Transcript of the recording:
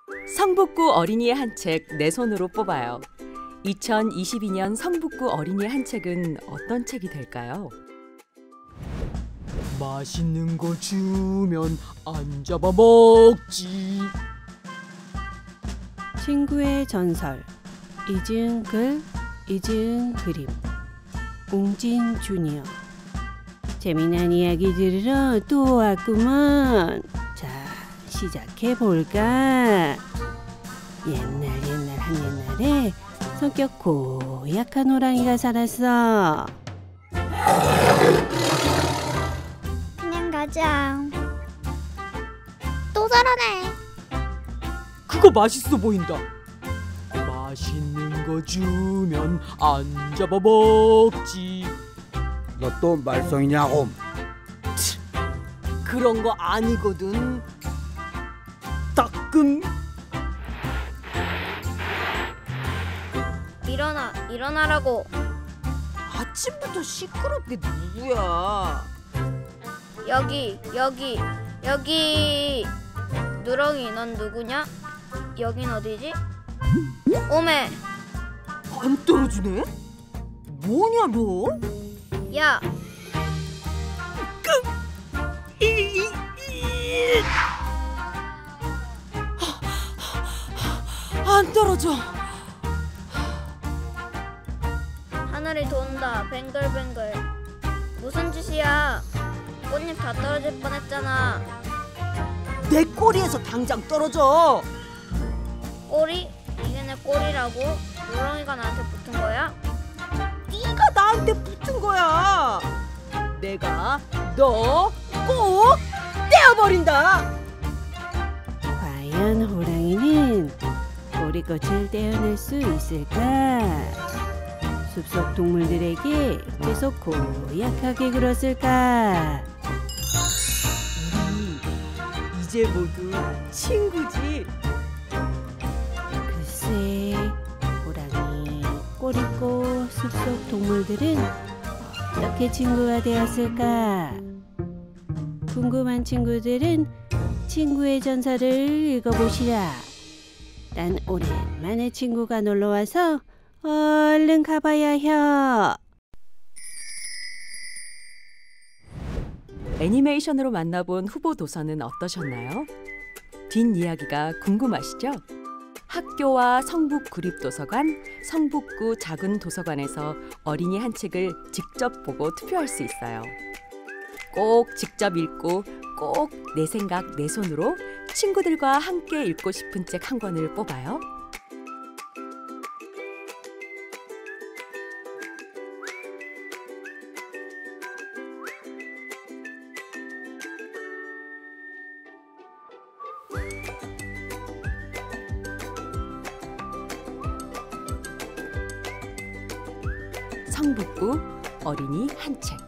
성북구 어린이의 한 책 내 손으로 뽑아요. 2022년 성북구 어린이의 한 책은 어떤 책이 될까요? 맛있는 거 주면 안 잡아먹지. 친구의 전설. 잊은 글, 잊은 그림. 웅진 주니어. 재미난 이야기 들으러 또 왔구먼. 자, 시작해볼까? 옛날 한 옛날에 성격 고약한 호랑이가 살았어. 그냥 가자. 또 저러네. 그거 맛있어 보인다. 맛있는 거 주면 안 잡아먹지. 너 또 말썽이냐고. 그런 거 아니거든. 따끔. 일어나라고. 아침부터 시끄럽게 누구야? 여기. 누렁이, 넌 누구냐? 여긴 어디지? 오메. 안 떨어지네? 뭐냐 너? 야. 안 떨어져. 하늘이 돈다. 뱅글뱅글. 무슨 짓이야? 꽃잎 다 떨어질 뻔했잖아. 내 꼬리에서 당장 떨어져. 꼬리? 이게 내 꼬리라고? 누렁이가 나한테 붙은 거야? 네가 나한테 붙은 거야. 내가 너 꼭 떼어버린다. 과연 호랑이는 꼬리꽃을 떼어낼 수 있을까? 숲속 동물들에게 계속 고약하게 굴었을까? 우리 이제 모두 친구지. 글쎄, 호랑이, 꼬리꽃, 숲속 동물들은 어떻게 친구가 되었을까? 궁금한 친구들은 친구의 전설을 읽어보시라. 난 오랜만에 친구가 놀러와서 얼른 가봐야 혀. 애니메이션으로 만나본 후보 도서는 어떠셨나요? 뒷이야기가 궁금하시죠? 학교와 성북구립도서관, 성북구 작은도서관에서 어린이 한 책을 직접 보고 투표할 수 있어요. 꼭 직접 읽고 꼭 내 생각, 내 손으로 친구들과 함께 읽고 싶은 책 한 권을 뽑아요. 성북구 어린이 한 책.